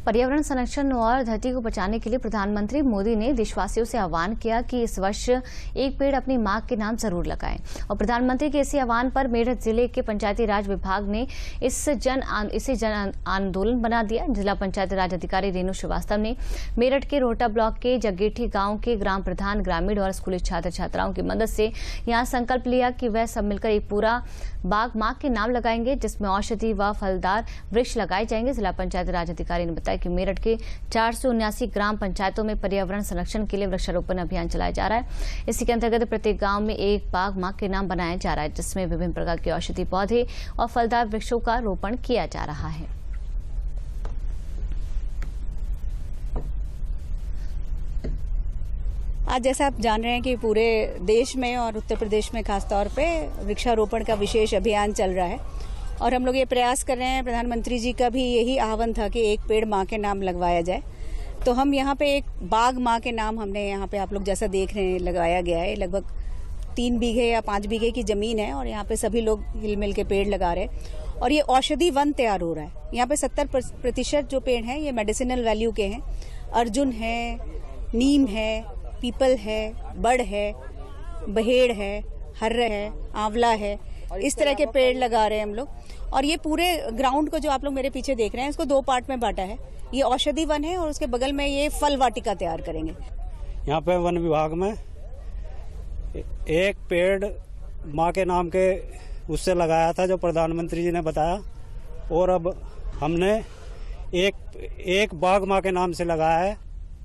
पर्यावरण संरक्षण और धरती को बचाने के लिए प्रधानमंत्री मोदी ने देशवासियों से आह्वान किया कि इस वर्ष एक पेड़ अपनी मां के नाम जरूर लगाएं। और प्रधानमंत्री के इसी आह्वान पर मेरठ जिले के पंचायती राज विभाग ने इसे जन आंदोलन बना दिया। जिला पंचायती राज अधिकारी रेणु श्रीवास्तव ने मेरठ के रोहटा ब्लॉक के जगेठी गांव के ग्राम प्रधान, ग्रामीण और स्कूली छात्र छात्राओं की मदद से यहां संकल्प लिया कि वह सब मिलकर एक पूरा बाग मां के नाम लगाएंगे, जिसमें औषधि व फलदार वृक्ष लगाए जाएंगे। जिला पंचायती राज अधिकारी ने बताया कि मेरठ के 479 ग्राम पंचायतों में पर्यावरण संरक्षण के लिए वृक्षारोपण अभियान चलाया जा रहा है। इसी के अंतर्गत प्रत्येक गांव में एक बाग मां के नाम बनाया जा रहा है, जिसमें विभिन्न प्रकार के औषधि पौधे और फलदार वृक्षों का रोपण किया जा रहा है। आज जैसा आप जान रहे हैं कि पूरे देश में और उत्तर प्रदेश में खासतौर पे वृक्षारोपण का विशेष अभियान चल रहा है और हम लोग ये प्रयास कर रहे हैं। प्रधानमंत्री जी का भी यही आह्वान था कि एक पेड़ मां के नाम लगवाया जाए, तो हम यहाँ पे एक बाग मां के नाम हमने यहाँ पे आप लोग जैसा देख रहे हैं लगाया गया है। लगभग 3 बीघे या 5 बीघे की जमीन है और यहाँ पे सभी लोग हिल मिल के पेड़ लगा रहे हैं और ये औषधि वन तैयार हो रहा है। यहाँ पे 70% जो पेड़ हैं ये मेडिसिनल वैल्यू के हैं। अर्जुन है, नीम है, पीपल है, बड़ है, बहेड़ है, हर्र है, आंवला है, इस तरह के पेड़ लगा रहे हैं हम लोग। और ये पूरे ग्राउंड को जो आप लोग मेरे पीछे देख रहे हैं इसको 2 पार्ट में बांटा है। ये औषधि वन है और उसके बगल में ये फल वाटिका तैयार करेंगे। यहाँ पे वन विभाग में एक पेड़ माँ के नाम के उससे लगाया था जो प्रधानमंत्री जी ने बताया, और अब हमने एक बाग माँ के नाम से लगाया है।